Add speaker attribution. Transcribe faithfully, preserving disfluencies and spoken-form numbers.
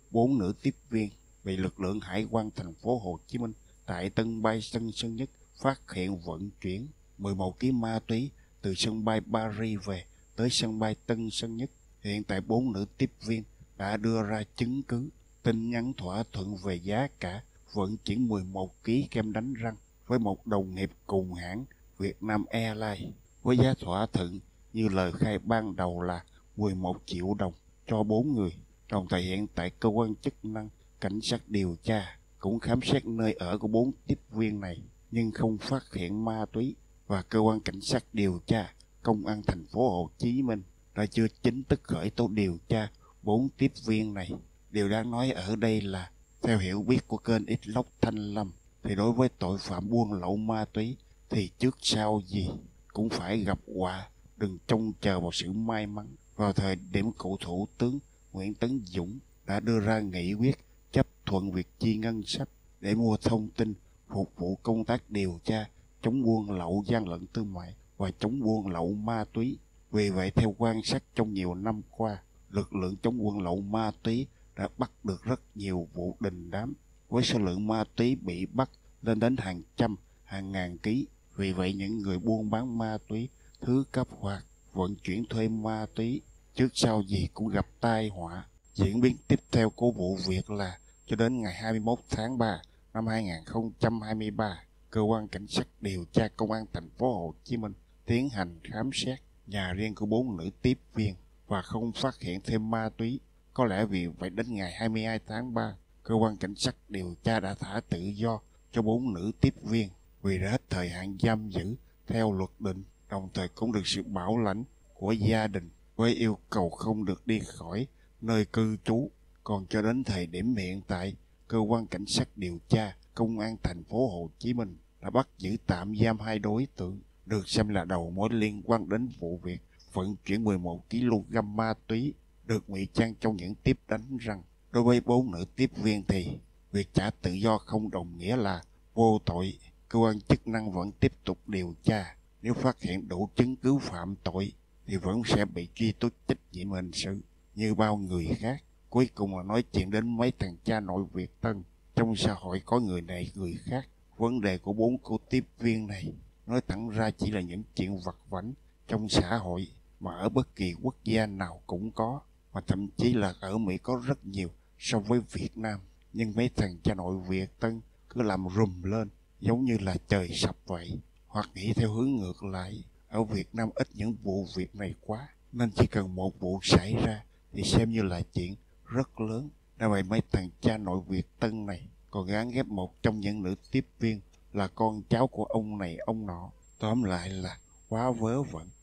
Speaker 1: bốn nữ tiếp viên bị lực lượng hải quan thành phố Hồ Chí Minh tại sân bay Tân Sơn Nhất phát hiện vận chuyển mười một ki lô gam ma túy từ sân bay Paris về tới sân bay Tân Sơn Nhất. Hiện tại bốn nữ tiếp viên đã đưa ra chứng cứ, tin nhắn thỏa thuận về giá cả vận chuyển mười một ki lô gam kem đánh răng với một đồng nghiệp cùng hãng Vietnam Airlines, với giá thỏa thuận như lời khai ban đầu là mười một triệu đồng cho bốn người. Đồng thời hiện tại cơ quan chức năng cảnh sát điều tra cũng khám xét nơi ở của bốn tiếp viên này nhưng không phát hiện ma túy, và cơ quan cảnh sát điều tra công an thành phố Hồ Chí Minh đã chưa chính thức khởi tố điều tra bốn tiếp viên này. Điều đáng nói ở đây là theo hiểu biết của kênh X Lóc Thanh Lâm thì đối với tội phạm buôn lậu ma túy thì trước sau gì cũng phải gặp họa, đừng trông chờ vào sự may mắn. Vào thời điểm cựu Thủ tướng Nguyễn Tấn Dũng đã đưa ra nghị quyết chấp thuận việc chi ngân sách để mua thông tin phục vụ công tác điều tra chống buôn lậu gian lận thương mại và chống buôn lậu ma túy. Vì vậy, theo quan sát trong nhiều năm qua, lực lượng chống buôn lậu ma túy đã bắt được rất nhiều vụ đình đám với số lượng ma túy bị bắt lên đến hàng trăm, hàng ngàn ký. Vì vậy, những người buôn bán ma túy, thứ cấp hoặc vận chuyển thuê ma túy trước sau gì cũng gặp tai họa. Diễn biến tiếp theo của vụ việc là cho đến ngày hai mươi mốt tháng ba năm hai nghìn không trăm hai mươi ba, cơ quan cảnh sát điều tra công an thành phố Hồ Chí Minh tiến hành khám xét nhà riêng của bốn nữ tiếp viên và không phát hiện thêm ma túy. Có lẽ vì vậy đến ngày hai mươi hai tháng ba, cơ quan cảnh sát điều tra đã thả tự do cho bốn nữ tiếp viên vì đã hết thời hạn giam giữ theo luật định, đồng thời cũng được sự bảo lãnh của gia đình với yêu cầu không được đi khỏi nơi cư trú. Còn cho đến thời điểm hiện tại, cơ quan cảnh sát điều tra công an thành phố Hồ Chí Minh đã bắt giữ tạm giam hai đối tượng được xem là đầu mối liên quan đến vụ việc vận chuyển mười một ki lô gam ma túy được ngụy trang trong những tiếp đánh răng. Đối với bốn nữ tiếp viên thì việc trả tự do không đồng nghĩa là vô tội. Cơ quan chức năng vẫn tiếp tục điều tra. Nếu phát hiện đủ chứng cứ phạm tội thì vẫn sẽ bị truy tố trách nhiệm hình sự như bao người khác. Cuối cùng là nói chuyện đến mấy thằng cha nội Việt Tân. Trong xã hội có người này người khác. Vấn đề của bốn cô tiếp viên này nói thẳng ra chỉ là những chuyện vặt vãnh trong xã hội mà ở bất kỳ quốc gia nào cũng có, mà thậm chí là ở Mỹ có rất nhiều so với Việt Nam. Nhưng mấy thằng cha nội Việt Tân cứ làm rùm lên giống như là trời sập vậy, hoặc nghĩ theo hướng ngược lại. Ở Việt Nam ít những vụ việc này quá, nên chỉ cần một vụ xảy ra thì xem như là chuyện rất lớn. Đã vậy mấy thằng cha nội Việt Tân này còn gán ghép một trong những nữ tiếp viên là con cháu của ông này ông nọ. Tóm lại là quá vớ vẩn.